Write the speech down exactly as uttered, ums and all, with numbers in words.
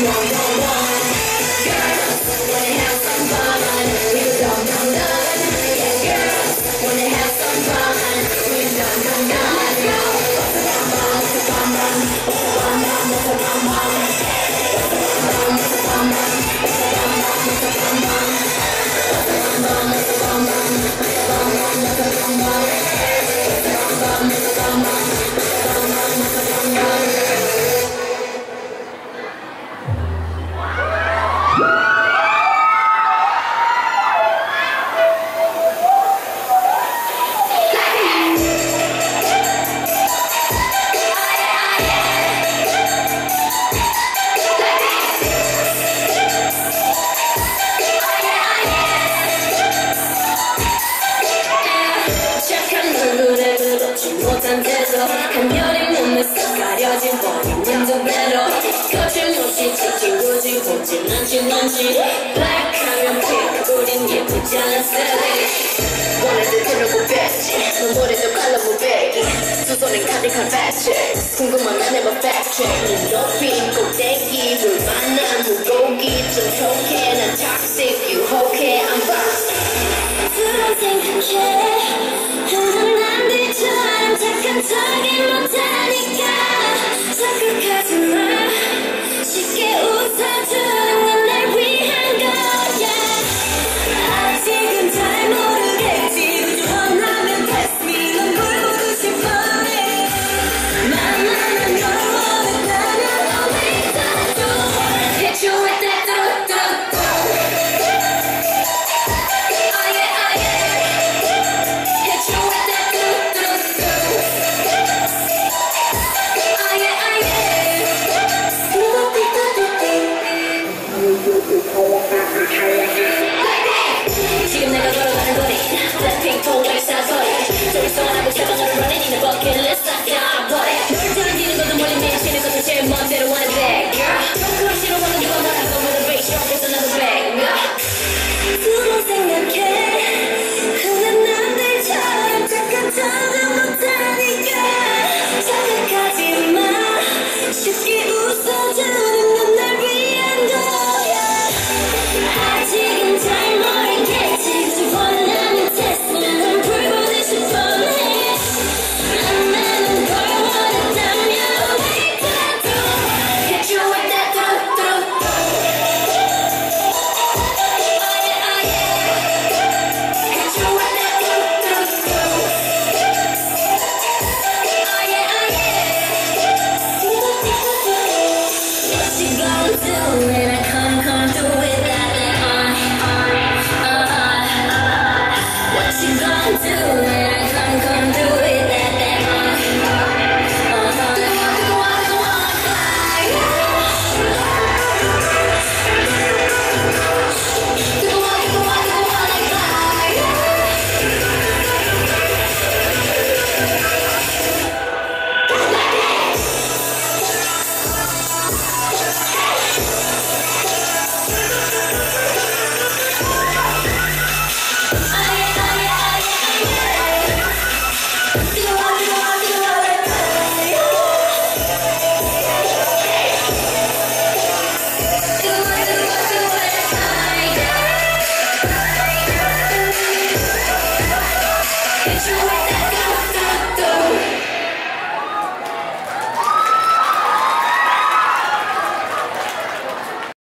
간열이 몸에서 가려진 버리는 두 배로 거침없이 지킨 굳이 보진 않지 넌지 블랙하면 핑크 우린 예쁘지 않은 silly 원할 때 들어고 뺐지 넌 머리도 갈라보 배기 두 손엔 가득한 fashion 궁금하면 해봐 fact check 네 높이 꼭대기 물 만난 물고기 좀 촉해 난 toxic 유혹해 I'm boss 그런 생각해 항상 남들처럼 착한 척이 못